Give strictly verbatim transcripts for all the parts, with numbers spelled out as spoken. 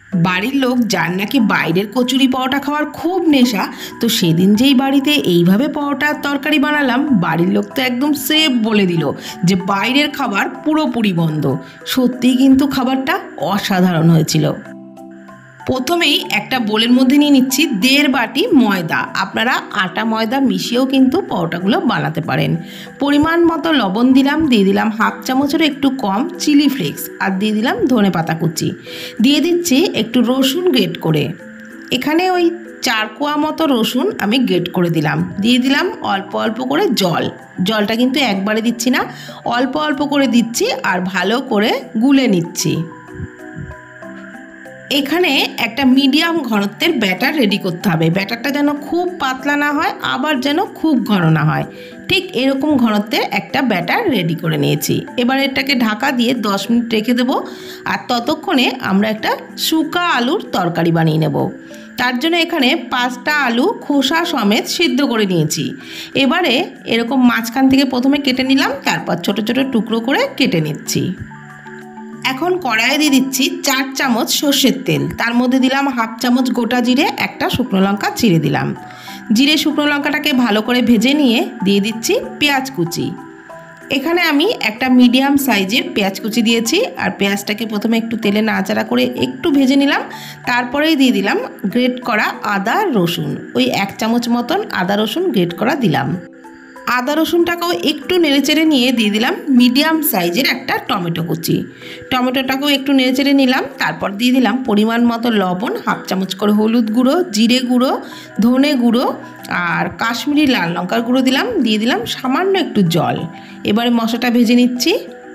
বাড়ির লোক যার নাকি বাইরের কচুরি পরোটা খাওয়ার খুব নেশা, তো সেদিন যেই বাড়িতে এইভাবে পরোটার তরকারি বানালাম, বাড়ির লোক তো একদম সেফ বলে দিল যে বাইরের খাবার পুরোপুরি বন্ধ। সত্যিই কিন্তু খাবারটা অসাধারণ হয়েছিল। প্রথমেই একটা বোলের মধ্যে নিয়ে নিচ্ছি দেড় বাটি ময়দা। আপনারা আটা ময়দা মিশিয়েও কিন্তু পরোটাগুলো বানাতে পারেন। পরিমাণ মতো লবণ দিলাম, দিয়ে দিলাম হাফ চামচেরও একটু কম চিলি ফ্লেক্স, আর দিয়ে দিলাম ধনে পাতা কুচি, দিয়ে দিচ্ছি একটু রসুন গ্রেট করে। এখানে ওই চার কোয়া মতো রসুন আমি গ্রেট করে দিলাম। দিয়ে দিলাম অল্প অল্প করে জল। জলটা কিন্তু একবারে দিচ্ছি না, অল্প অল্প করে দিচ্ছি আর ভালো করে গুলে নিচ্ছি। এখানে একটা মিডিয়াম ঘনত্বের ব্যাটার রেডি করতে হবে। ব্যাটারটা যেন খুব পাতলা না হয়, আবার যেন খুব ঘন না হয়, ঠিক এরকম ঘনত্বের একটা ব্যাটার রেডি করে নিয়েছি। এবার এটাকে ঢাকা দিয়ে দশ মিনিট রেখে দেবো। আর ততক্ষণে আমরা একটা শুকা আলুর তরকারি বানিয়ে নেব। তার জন্য এখানে পাঁচটা আলু খোসা সমেত সিদ্ধ করে নিয়েছি। এবারে এরকম মাঝখান থেকে প্রথমে কেটে নিলাম, তারপর ছোট ছোট টুকরো করে কেটে নিচ্ছি। এখন কড়াইয়ে দিয়ে দিচ্ছি চার চামচ সর্ষের তেল, তার মধ্যে দিলাম হাফ চামচ গোটা জিরে, একটা শুকনো লঙ্কা চিড়ে দিলাম। জিরে শুকনো লঙ্কাটাকে ভালো করে ভেজে নিয়ে দিয়ে দিচ্ছি পেঁয়াজ কুচি। এখানে আমি একটা মিডিয়াম সাইজের পেঁয়াজ কুচি দিয়েছি, আর পেঁয়াজটাকে প্রথমে একটু তেলে নাড়াচাড়া করে একটু ভেজে নিলাম। তারপরেই দিয়ে দিলাম গ্রেট করা আদা রসুন, ওই এক চামচ মতন আদা রসুন গ্রেট করা দিলাম। আদা রসুনটাকেও একটু নেড়েচেড়ে নিয়ে দিয়ে দিলাম মিডিয়াম সাইজের একটা টমেটো কুচি। টমেটোটাকেও একটু নেড়েচেড়ে নিলাম। তারপর দিয়ে দিলাম পরিমাণ মতো লবণ, হাফ চামচ করে হলুদ গুঁড়ো, জিরে গুঁড়ো, ধনে গুঁড়ো আর কাশ্মীরি লাল লঙ্কার গুঁড়ো দিলাম। দিয়ে দিলাম সামান্য একটু জল। এবারে মশলাটা ভেজে নিচ্ছি।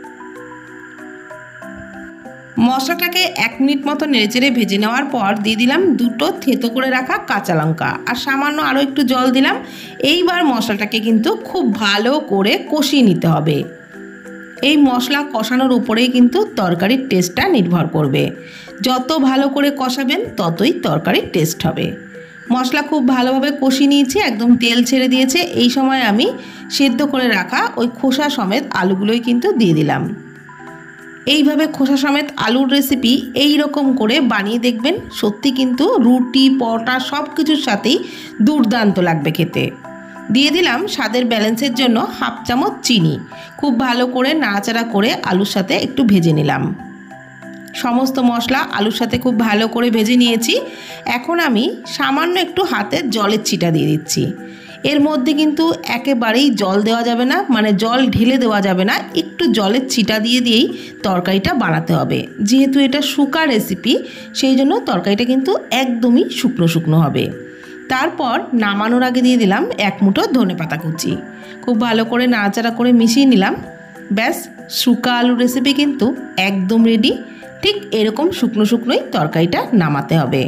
মশলাটাকে এক মিনিট মতো নেড়েচেড়ে ভেজে নেওয়ার পর দিয়ে দিলাম দুটো থেতো করে রাখা কাঁচা লঙ্কা, আর সামান্য আরও একটু জল দিলাম। এইবার মশলাটাকে কিন্তু খুব ভালো করে কষিয়ে নিতে হবে। এই মশলা কষানোর উপরেই কিন্তু তরকারির টেস্টটা নির্ভর করবে। যত ভালো করে কষাবেন ততই তরকারির টেস্ট হবে। মশলা খুব ভালোভাবে কষিয়ে নিয়েছি, একদম তেল ছেড়ে দিয়েছে। এই সময় আমি সেদ্ধ করে রাখা ওই খোসা সমেত আলুগুলোই কিন্তু দিয়ে দিলাম। এইভাবে খোসা সমেত আলুর রেসিপি এই রকম করে বানিয়ে দেখবেন, সত্যি কিন্তু রুটি পরোটা সব কিছুর সাথেই দুর্দান্ত লাগবে খেতে। দিয়ে দিলাম স্বাদের ব্যালেন্সের জন্য হাফ চামচ চিনি। খুব ভালো করে নাড়াচাড়া করে আলুর সাথে একটু ভেজে নিলাম। সমস্ত মশলা আলুর সাথে খুব ভালো করে ভেজে নিয়েছি। এখন আমি সামান্য একটু হাতের জলের ছিটা দিয়ে দিচ্ছি। এর মধ্যে কিন্তু একেবারেই জল দেওয়া যাবে না, মানে জল ঢেলে দেওয়া যাবে না, একটু জলের ছিটা দিয়ে দিয়েই তরকারিটা বানাতে হবে। যেহেতু এটা শুকা রেসিপি, সেই জন্য তরকারিটা কিন্তু একদমই শুকনো শুকনো হবে। তারপর নামানোর আগে দিয়ে দিলাম এক মুঠো ধনে পাতা কুচি। খুব ভালো করে নাড়াচাড়া করে মিশিয়ে নিলাম। ব্যাস, শুকা আলুর রেসিপি কিন্তু একদম রেডি। ঠিক এরকম শুকনো শুকনোই তরকারিটা নামাতে হবে।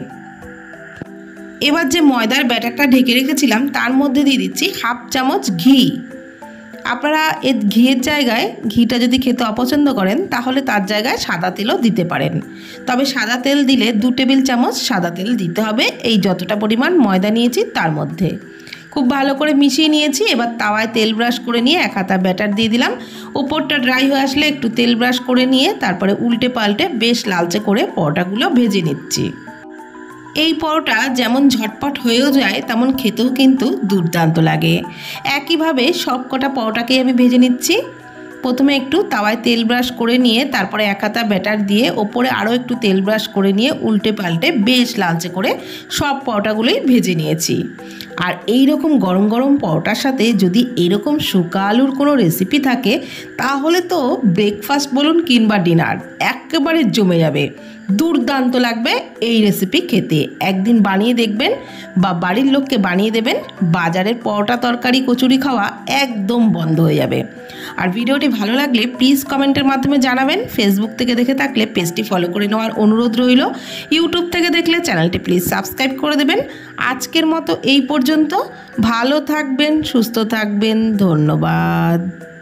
এবার যে ময়দার ব্যাটারটা ঢেকে রেখেছিলাম তার মধ্যে দিয়ে দিচ্ছি হাফ চামচ ঘি। আপনারা এর ঘিয়ের জায়গায় ঘিটা যদি খেতে অপছন্দ করেন তাহলে তার জায়গায় সাদা তেলও দিতে পারেন। তবে সাদা তেল দিলে দু টেবিল চামচ সাদা তেল দিতে হবে এই যতটা পরিমাণ ময়দা নিয়েছি তার মধ্যে। খুব ভালো করে মিশিয়ে নিয়েছি। এবার তাওয়ায় তেল ব্রাশ করে নিয়ে এক হাতা ব্যাটার দিয়ে দিলাম। উপরটা ড্রাই হয়ে আসলে একটু তেল ব্রাশ করে নিয়ে তারপরে উল্টে পাল্টে বেশ লালচে করে পরোটাগুলো ভেজে নিচ্ছি। এই পরোটা যেমন ঝটপট হয়েও যায়, তেমন খেতেও কিন্তু দুর্দান্ত লাগে। একইভাবে সব কটা পরোটাকেই আমি ভেজে নিচ্ছি। প্রথমে একটু তাওয়ায় তেল ব্রাশ করে নিয়ে তারপরে এক হাতা ব্যাটার দিয়ে ওপরে আরও একটু তেল ব্রাশ করে নিয়ে উল্টে পাল্টে বেশ লালচে করে সব পরোটাগুলোই ভেজে নিয়েছি। আর এই রকম গরম গরম পরোটার সাথে যদি এরকম শুকা আলুর কোনো রেসিপি থাকে তাহলে তো ব্রেকফাস্ট বলুন কিংবা ডিনার একেবারে জমে যাবে। দুর্দান্ত লাগবে এই রেসিপি খেতে। একদিন বানিয়ে দেখবেন বা বাড়ির লোককে বানিয়ে দেবেন, বাজারের পরোটা তরকারি কচুরি খাওয়া একদম বন্ধ হয়ে যাবে। আর ভিডিওটি ভালো লাগলে প্লিজ কমেন্টের মাধ্যমে জানাবেন। ফেসবুক থেকে দেখে থাকলে পেজটি ফলো করে নেওয়ার অনুরোধ রইল। ইউটিউব থেকে দেখলে চ্যানেলটি প্লিজ সাবস্ক্রাইব করে দেবেন। আজকের মতো এই পর্যন্ত। ভালো থাকবেন, সুস্থ থাকবেন। ধন্যবাদ।